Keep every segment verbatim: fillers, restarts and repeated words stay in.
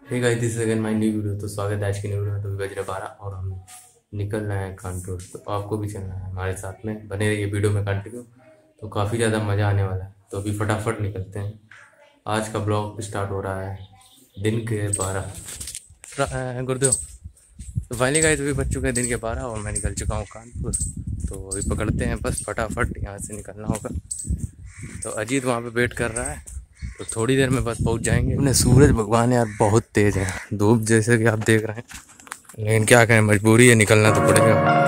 Hey guys, this is again my new video. तो स्वागत है आज की न्यू वीडियो में। तो अभी बज रहे बारह और हम निकल रहे हैं कानपुर। तो आपको भी चलना है हमारे साथ में, बने रहिए वीडियो में कंटिन्यू। तो काफ़ी ज़्यादा मज़ा आने वाला है। तो अभी फटाफट निकलते हैं। आज का ब्लॉग स्टार्ट हो रहा है दिन के बारह। गुरुदेव, तो फाइनली गाइस अभी बज चुके हैं दिन के बारह और मैं निकल चुका हूँ कानपुर। तो अभी पकड़ते हैं बस, फटाफट यहाँ से निकलना होगा। तो अजीत वहाँ पे वेट कर रहा है, तो थोड़ी देर में बस पहुँच जाएंगे। अपने सूरज भगवान यार बहुत तेज़ है, धूप जैसे कि आप देख रहे हैं, लेकिन क्या करें, मजबूरी है, निकलना तो पड़ेगा।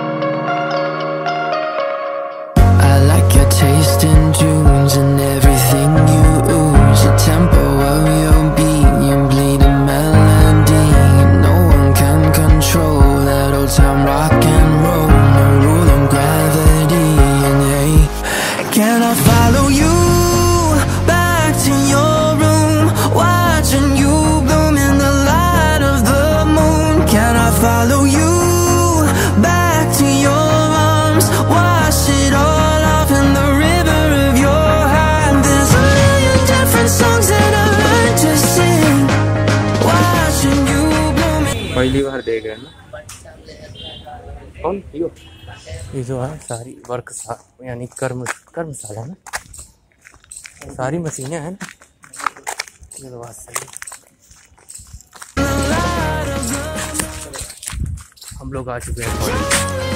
I like your taste in tunes and everything you ooze, the tempo of your beat, you bleed a melody. No one can control that old time rock and roll, no rule of gravity. And hey, can I follow you back to your room, watching you bloom in the light of the moon? Can I follow you back to your arms, wash it all off in the river of your heart? There's a million different songs that I learned to sing, watching you bloom. पहली बार देख रहे हैं ना कौन यो? ये जो है सारी वर्क यानी कर्म कर्मशाला ना, सारी मशीनें हैं ना, ये तो बात सही है। हम लोग आ चुके हैं कॉलेज।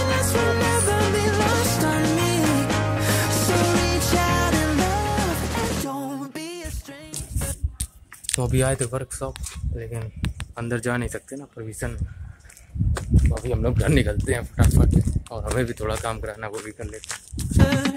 तो अभी आए थे वर्कशॉप, लेकिन अंदर जा नहीं सकते ना, परमिशन। तो अभी हम लोग घर निकलते हैं फटाफट, और हमें भी थोड़ा काम कराना वो भी कर लेते हैं।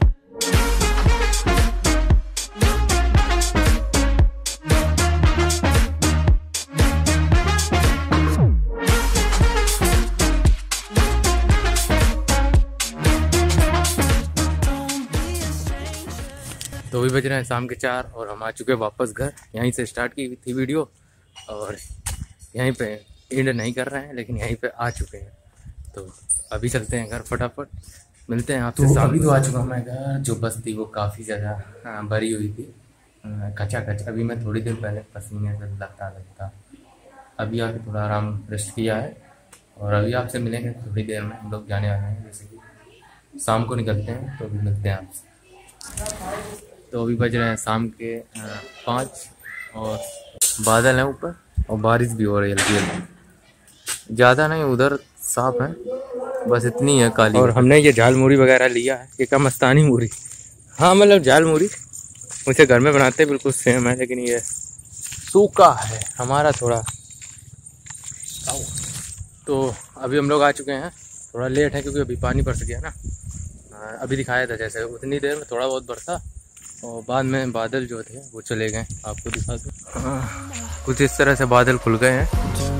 तो अभी बज रहे हैं शाम के चार और हम आ चुके हैं वापस घर। यहीं से स्टार्ट की थी वीडियो और यहीं पे एंड नहीं कर रहे हैं, लेकिन यहीं पे आ चुके हैं। तो अभी चलते हैं घर फटाफट, मिलते हैं आपसे। तो अभी तो आ चुका हूँ मैं घर। जो बस थी वो काफ़ी ज़्यादा भरी हुई थी, कचा कच। अभी मैं थोड़ी देर पहले पसीने से लगता लगता अभी आके थोड़ा आराम रेस्ट किया है, और अभी आपसे मिलेंगे थोड़ी देर में। हम लोग जाने वाले हैं, जैसे कि शाम को निकलते हैं, तो अभी मिलते हैं आपसे। तो अभी बज रहे हैं शाम के पाँच और बादल हैं ऊपर और बारिश भी हो रही है हल्की हल्की, ज़्यादा नहीं, उधर साफ है, बस इतनी है काली। और हमने ये झाल मूरी वगैरह लिया है, ये क्या मस्तानी मूरी, हाँ मतलब झाल मूरी उसे घर में बनाते हैं, बिल्कुल सेम है, लेकिन ये सूखा है हमारा थोड़ा। तो अभी हम लोग आ चुके हैं, थोड़ा लेट है क्योंकि अभी पानी बरस गया ना। अभी दिखाया था जैसे उतनी देर में थोड़ा बहुत बरसा, और बाद में बादल जो थे वो चले गए। आपको दिखा दूँ, कुछ इस तरह से बादल खुल गए हैं।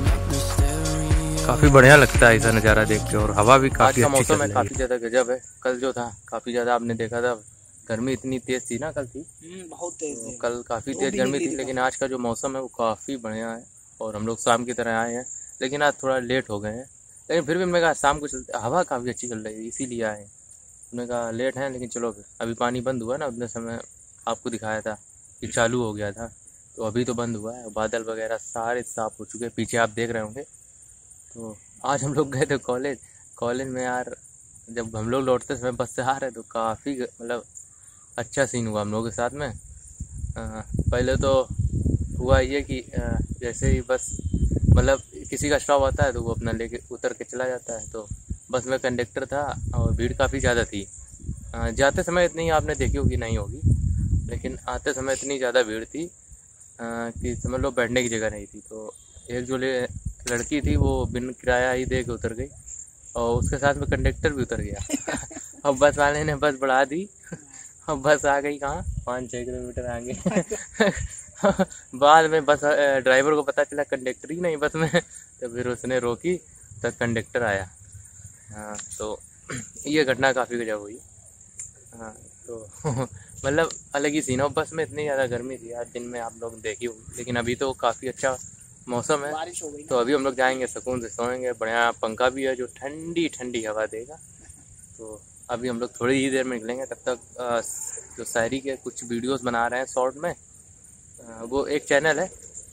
काफ़ी बढ़िया लगता है ऐसा नज़ारा देख के, और हवा भी काफ़ी अच्छी मौसम है, काफ़ी ज़्यादा गजब है। कल जो था काफ़ी ज़्यादा आपने देखा था, गर्मी इतनी तेज़ थी ना, कल थी बहुत तेज़, तो कल काफ़ी तेज़ गर्मी थी, लेकिन आज का जो मौसम है वो काफ़ी बढ़िया है। और हम लोग शाम की तरह आए हैं, लेकिन आज थोड़ा लेट हो गए हैं, लेकिन फिर भी मैंने कहा शाम को चलते, हवा काफ़ी अच्छी चल रही थी इसीलिए आए। हमने कहा लेट हैं, लेकिन चलो फिर। अभी पानी बंद हुआ ना, उतने समय आपको दिखाया था कि चालू हो गया था, तो अभी तो बंद हुआ है। बादल वगैरह सारे साफ हो चुके हैं, पीछे आप देख रहे होंगे। तो आज हम लोग गए थे कॉलेज। कॉलेज में यार जब हम लोग लौटते समय बस से आ रहे, तो काफ़ी मतलब अच्छा सीन हुआ हम लोगों के साथ में। आ, पहले तो हुआ ये कि आ, जैसे ही बस मतलब किसी का स्टॉप आता है तो वो अपना लेके उतर के चला जाता है। तो बस में कंडक्टर था और भीड़ काफ़ी ज़्यादा थी। जाते समय इतनी आपने देखी होगी नहीं होगी, लेकिन आते समय इतनी ज़्यादा भीड़ थी आ, कि समझ लो बैठने की जगह नहीं थी। तो एक जो ले लड़की थी वो बिन किराया ही दे के उतर गई, और उसके साथ में कंडक्टर भी उतर गया। अब बस वाले ने बस बढ़ा दी, अब बस आ गई कहाँ, पाँच छः किलोमीटर आगे। बाद में बस ड्राइवर को पता चला कंडक्टर ही नहीं बस में, तो फिर उसने रोकी, तब कंडक्टर आया। हाँ, तो ये घटना काफ़ी गजब हुई। हाँ, तो मतलब अलग ही सीन हो। बस में इतनी ज़्यादा गर्मी थी आज, दिन में आप लोग देखी होगी, लेकिन अभी तो काफ़ी अच्छा मौसम है, बारिश हो गई। तो अभी हम लोग जाएंगे, सुकून से सोएंगे, बढ़िया पंखा भी है जो ठंडी ठंडी हवा देगा। तो अभी हम लोग थोड़ी ही देर में निकलेंगे, तब तक आ, जो शायरी के कुछ वीडियोस बना रहे हैं शॉर्ट में। आ, वो एक चैनल है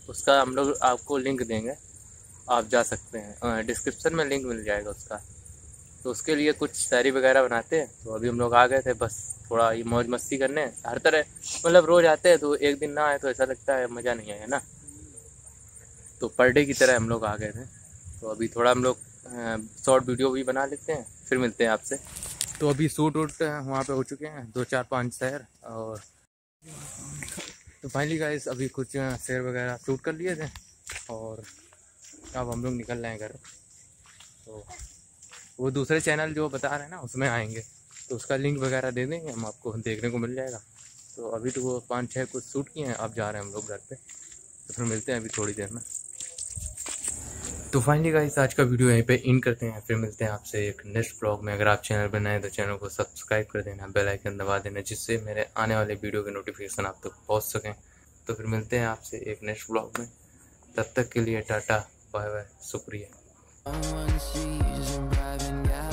उसका हम लोग आपको लिंक देंगे, आप जा सकते हैं, डिस्क्रिप्शन में लिंक मिल जाएगा उसका। तो उसके लिए कुछ शायरी वगैरह बनाते हैं। तो अभी हम लोग आ गए थे बस थोड़ा ये मौज मस्ती करने। हर तरह मतलब रोज़ आते हैं तो एक दिन ना आए तो ऐसा लगता है मज़ा नहीं आया ना, तो पर डे की तरह हम लोग आ गए थे। तो अभी थोड़ा हम लोग शॉर्ट वीडियो भी बना लेते हैं, फिर मिलते हैं आपसे। तो अभी शूट वूट वहाँ पे हो चुके हैं दो चार पांच शहर, और तो फाइनली गाइस अभी कुछ शहर वगैरह शूट कर लिए थे और अब हम लोग निकल रहे हैं घर। तो वो दूसरे चैनल जो बता रहे हैं ना उसमें आएंगे, तो उसका लिंक वगैरह दे देंगे हम आपको, देखने को मिल जाएगा। तो अभी तो वो पाँच छः कुछ शूट किए हैं, अब जा रहे हैं हम लोग घर पे। तो फिर मिलते हैं अभी थोड़ी देर में। तो फाइनली गाइस आज का वीडियो यहीं पे इन करते हैं, फिर मिलते हैं आपसे एक नेक्स्ट ब्लॉग में। अगर आप चैनल पर नए तो चैनल को सब्सक्राइब कर देना, बेल आइकन दबा देना, जिससे मेरे आने वाले वीडियो के नोटिफिकेशन आप तक पहुंच सकें। तो फिर मिलते हैं आपसे एक नेक्स्ट ब्लॉग में, तब तक के लिए टाटा बाय बाय, शुक्रिया।